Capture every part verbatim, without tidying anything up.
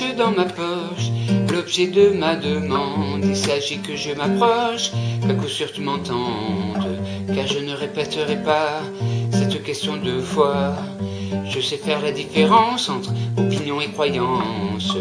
touche dans ma poche, l'objet de ma demande. Il s'agit que je m'approche, qu'à coup sûr tu m'entendes, car je ne répéterai pas cette question deux fois. Je sais faire la différence entre opinion et croyance.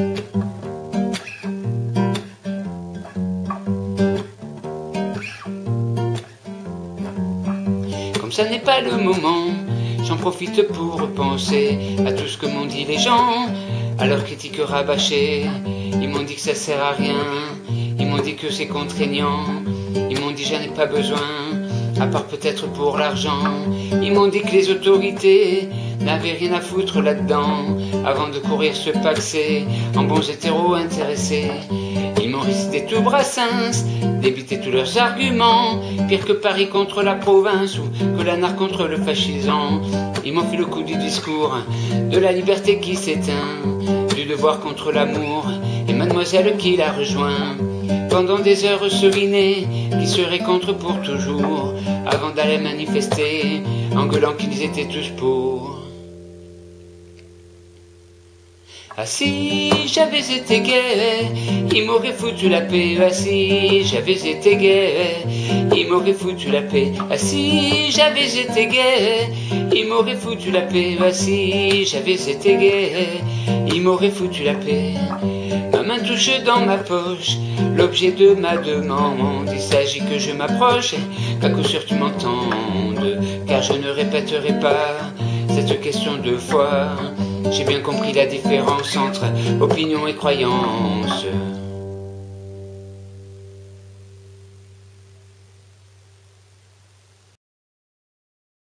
Comme ça n'est pas le moment, j'en profite pour repenser à tout ce que m'ont dit les gens, à leur critique rabâchée. Ils m'ont dit que ça sert à rien, ils m'ont dit que c'est contraignant, ils m'ont dit j'en ai pas besoin, à part peut-être pour l'argent. Ils m'ont dit que les autorités n'avaient rien à foutre là-dedans, avant de courir se paxer en bons hétéros intéressés. Ils m'ont récité tout Brassens, débité tous leurs arguments, pire que Paris contre la province ou que la narque contre le fascisant. Ils m'ont fait le coup du discours de la liberté qui s'éteint, du devoir contre l'amour et mademoiselle qui la rejoint. Pendant des heures serinées qui seraient contre pour toujours, avant d'aller manifester en gueulant qu'ils étaient tous pour. Ah si j'avais été gay, il m'aurait foutu la paix. Ah si j'avais été gay, il m'aurait foutu la paix. Ah si j'avais été gay, il m'aurait foutu la paix. Ah si j'avais été gay, il m'aurait foutu la paix. Ma main touche dans ma poche, l'objet de ma demande. Il s'agit que je m'approche, qu'à coup sûr tu m'entendes, car je ne répéterai pas cette question deux fois. J'ai bien compris la différence entre opinion et croyance.